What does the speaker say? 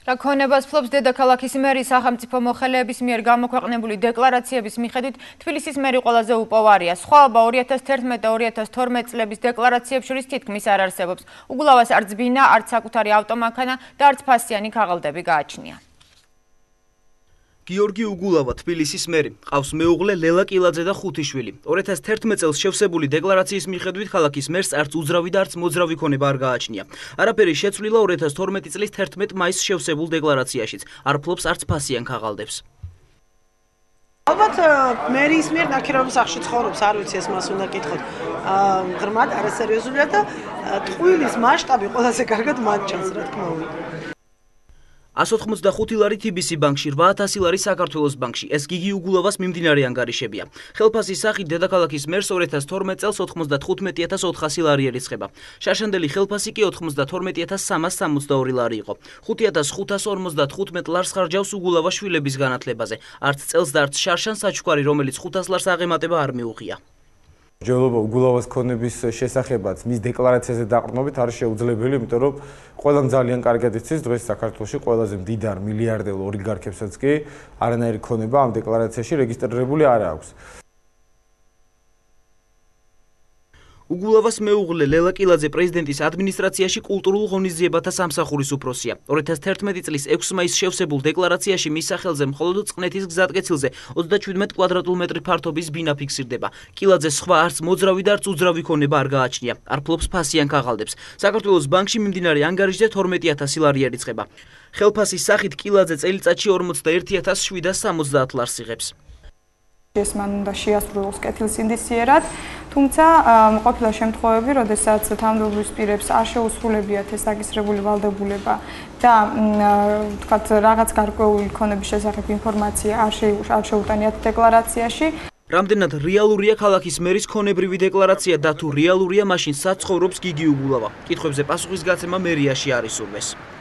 რა ქონებას ფლობს დედაქალაქის მერი სახელმწიფო მოხელეების მიერ გამოქვეყნებული დეკლარაციების მიხედვით თბილისის მერი ყველაზე უპოვარია. სხვაობა 2011 და 2012 წლების დეკლარაციებს შორის თითქმის არ არსებობს. უგულავას არც ბინა, არც საკუთარი ავტომანქანა და არც ფასიანი ქაღალდები გააჩნია. გიორგი უგულავა თბილისის მერი, ყავს მეუღლე ლელა კილაძე და 5 შვილი. 2011 წელს შევსებული დეკლარაციის მიხედვით ქალაქის მერს არც უძრავი და არც მოძრავი ქონება არ გააჩნია. არაფერი შეცვლილა 2012 წლის 11 მაისს შევსებულ დეკლარაციაშიც. არ ფლობს არც ფასიან ქაღალდებს. ალბათ მერის მიერ ნაკირავის სახში ცხოვრობს, არ ვიცი ეს მას უნდა კითხოთ. ღრმად არასერიოზულია და ტყუილის მასშტაბი ყველაზე კარგად მათ ჩანს, რა თქმა უნდა. 185 ლარი TBC ბანკში, 8000 ლარი საქართველოს ბანკში. ეს გიგი უგულავას მიმდინარე ანგარიშებია. ხელფასის სახით დედაქალაქის მერს 2012 წელს 95400 ლარი ერიცხება. შარშანდელი ხელფასი კი 92362 ლარი იყო. 5555 ლარს ხარჯავს უგულავა შვილების განათლებაზე. არც წელს და არც შარშან საჩუქარი, რომელიც 500 ლარს აღემატება, არ მიუღია. ჯერობა უგულავას ქონების შესახებაც მის დეკლარაციაზე დაყრდნობით არის შეუძლებელი, იმიტომ რომ ყველამ ძალიან კარგად იცის დღეს საქართველოში ყველაზე მდიდარ მილიარდელ ოლიგარქებსაც კი არანაირი ქონება ამ დეკლარაციაში რეგისტრირებული არ აქვს. უგულავას მეუღლე ლელა კილაძე პრეზიდენტის ადმინისტრაციაში კულტურულ ღონისძიებათა სამსახურის უფროსია. 2011 წლის 6 მაისს შევსებულ დეკლარაციაში მის სახელზე მხოლოდ წყნეთის გზატკეცილზე 37 კვადრატულმეტრი ფართობის ბინა ფიქსირდება. კილაძეს სხვა არც მოძრავი და არც უძრავი ქონება არ გააჩნია. არ ფლობს ფასიან ქაღალდებს. საქართველოს ბანკში მიმდინარე ანგარიშზე 12000 ლარი ერიცხება. ხელფასის სახით კილაძე წელიწადში 41770 ლარს იღებს. ეს მან უნდა შეასრულოს კეთილს ინდისიერად, თუმცა ყოფილა შემთხვევები, როდესაც თანამდებობის პირებს არ შეუსრულებიათ ეს დაგისრებული ვალდებულება და თქვათ რაღაც გარკვეული ქონების შესახებ ინფორმაცია არ შეუტანიათ დეკლარაციაში. რამდენად რეალურია ქალაქის მერის ქონებრივი დეკლარაცია და თუ რეალურია, მაშინ სად ცხოვრობს გიგი უგულავა? კითხვებზე პასუხის გაცემა მერიაში არ ისურვეს.